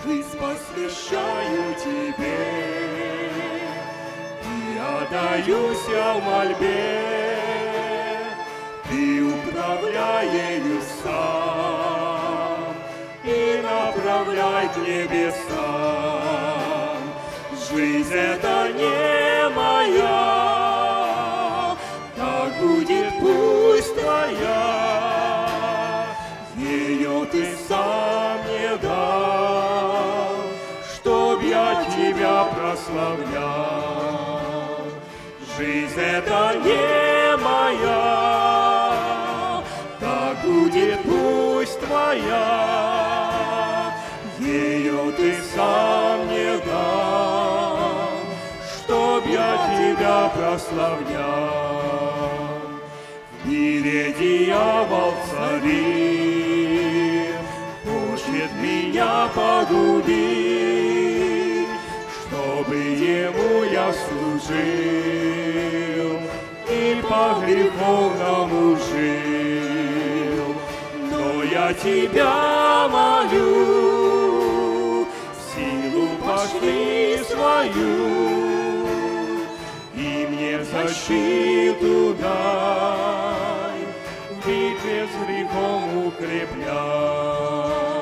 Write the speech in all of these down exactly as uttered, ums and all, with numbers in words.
Жизнь посвящаю Тебе и отдаюсь я в мольбе. Ты управляй ею сам и направляй к небесам. Жизнь это не моя, так будет пусть Твоя. Ее Ты сам мне дал, чтоб я Тебя прославлял. Жизнь это не моя, так будет пусть Твоя. Ее Ты сам мне дал, чтоб я Тебя прославлял. В мире дьявол царит, хочет меня погубить, чтобы ему я служил и по греховному жил. Но я Тебя молю, в силу пошли свою, и мне защиту дай, в битве с грехом укрепляй.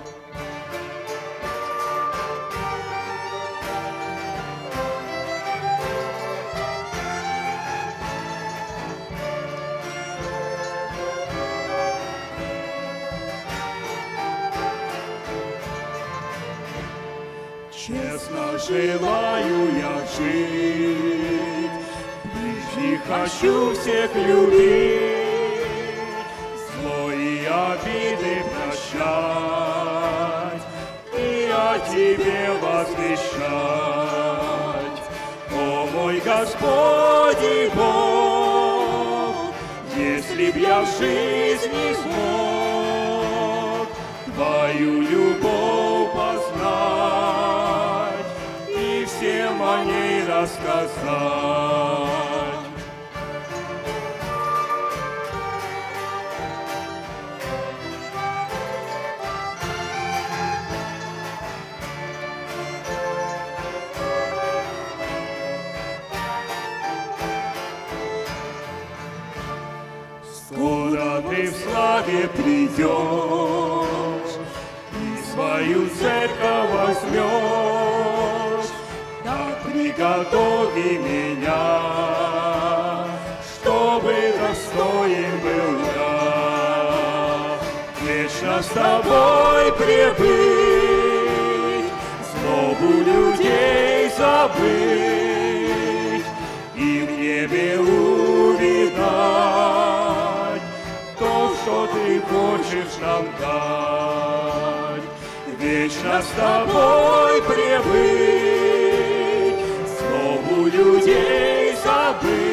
Честно желаю я жить, ближних хочу всех любить, зло и обиды прощать и о Тебе возвещать. О мой Господь и Бог, если б я в жизни смог Твою любовь познать и всем о ней рассказать. Скоро Ты в славе придешь и свою церковь возьмешь, так приготови меня, чтобы достоин был я вечно с Тобой пребыть, злобу людей забыть и в небе увидать то, что Ты хочешь нам дать. Вечно с Тобой пребыть, злобу людей забыть